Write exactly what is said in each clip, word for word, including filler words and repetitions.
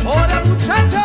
¡Ahora, muchachos!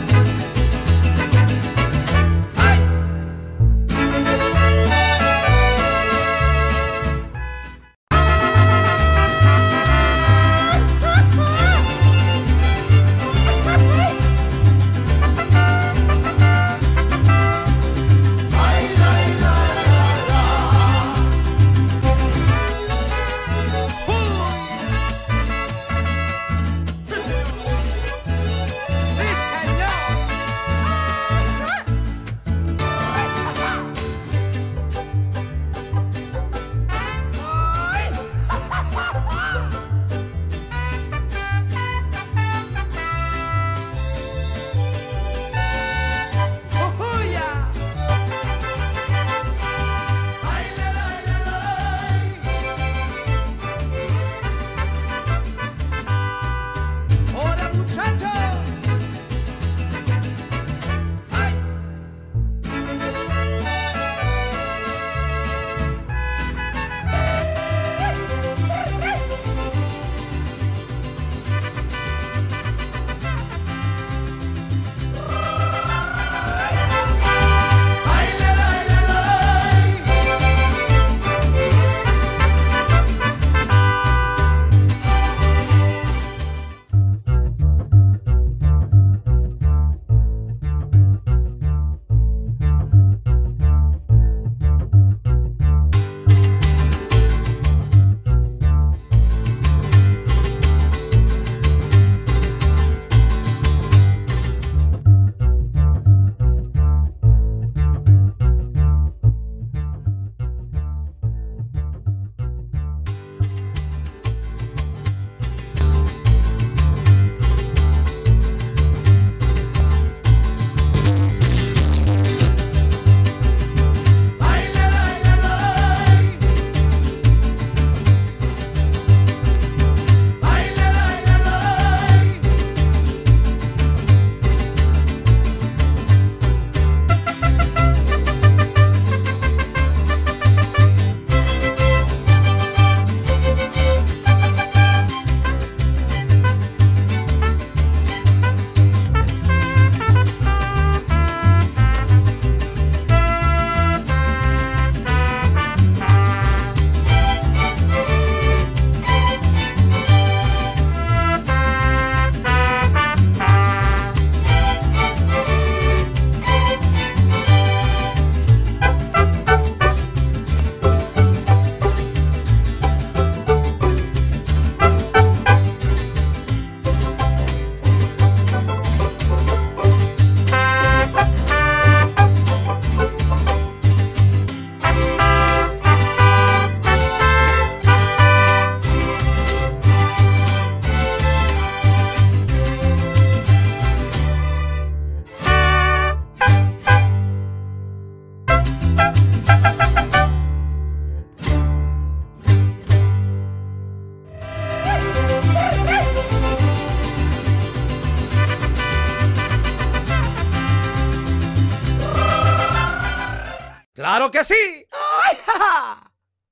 ¡Claro que sí! ¡Ay, ja, ja!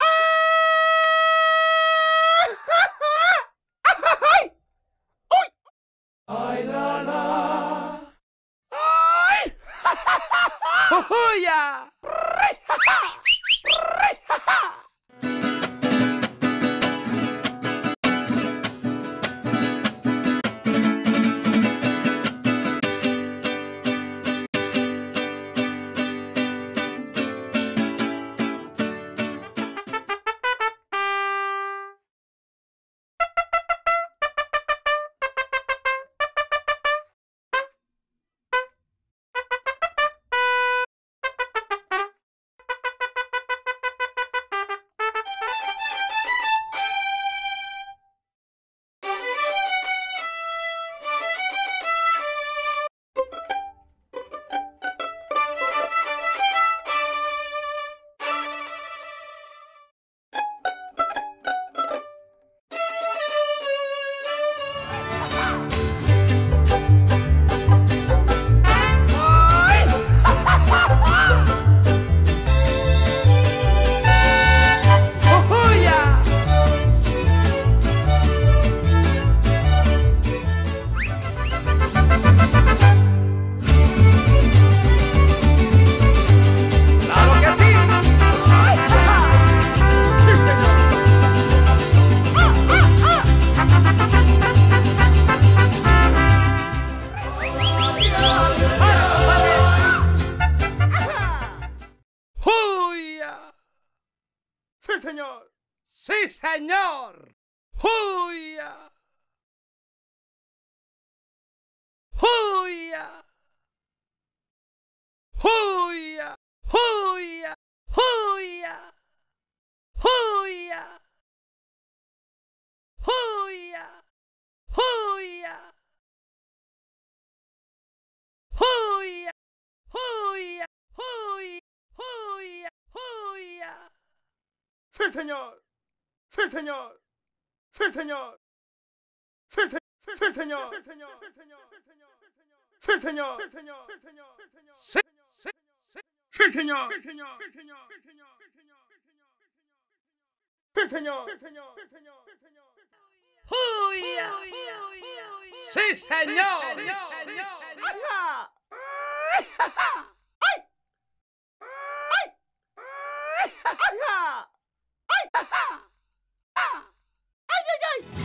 ¡Ay! ¡Uy! ¡Ay, la, la! ¡Ay! ¡Ja, ja, ja, ja! ¡Jujuya! ¡Re, ja, ja! ¡Re, ja, ja! ¡Sí, señor! ¡Huya! ¡Huya! ¡Huya! ¡Huya! ¡Huya! ¡Huya! ¡Huya! ¡Huya! ¡Huya! ¡Huya! ¡Huya! ¡Huya! ¡Huya! ¡Sí, señor! ¡Sí, señor! ¡Sí, señor! ¡Sí, se- sí, señor! ¡Sí, señor! ¡Sí, señor! ¡Sí, señor! ¡Sí, señor! ¡Sí, señor! ¡Sí, sí, sí! ¡Sí, señor! ¡Sí, señor! ¡Sí, señor! ¡Sí, señor! ¡Sí, señor! ¡Sí, señor! ¡Sí, señor! ¡Sí, señor! ¡Huya! ¡Sí, señor! ¡Ajá! ¡Ay! ¡Ay! ¡Ajá! ¡Ay! ¡Ajá! ¡Ay, ay, ay!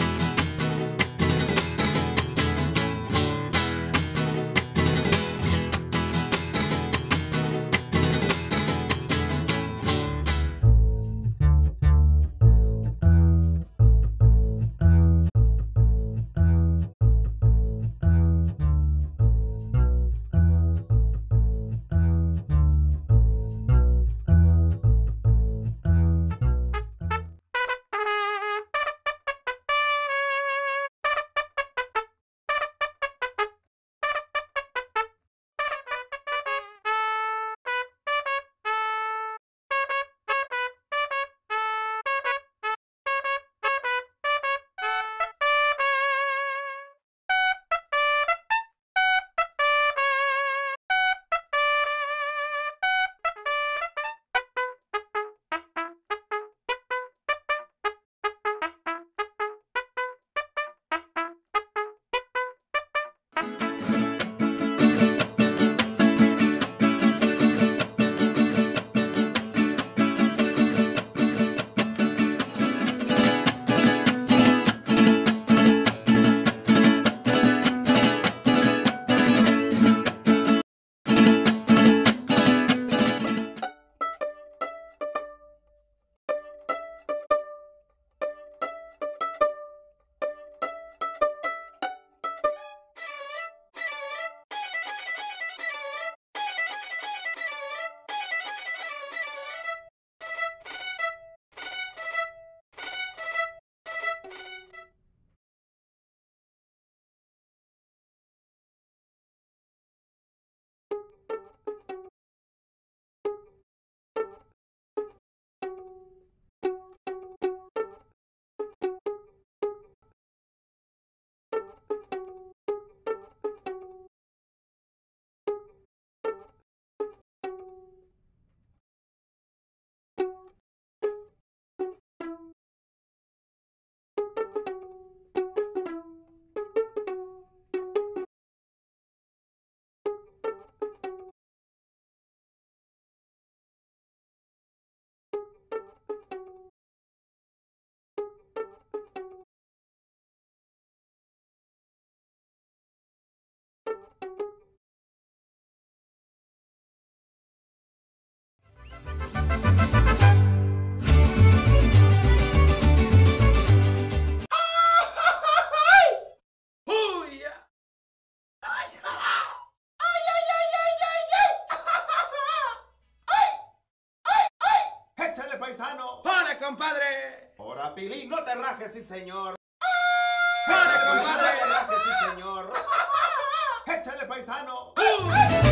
Paisano. ¡Ora, compadre! Ahora, Pilín, no te rajes, sí, señor. ¡Ora, No compadre! te rajes, sí, señor. Échale, paisano. ¡Uh!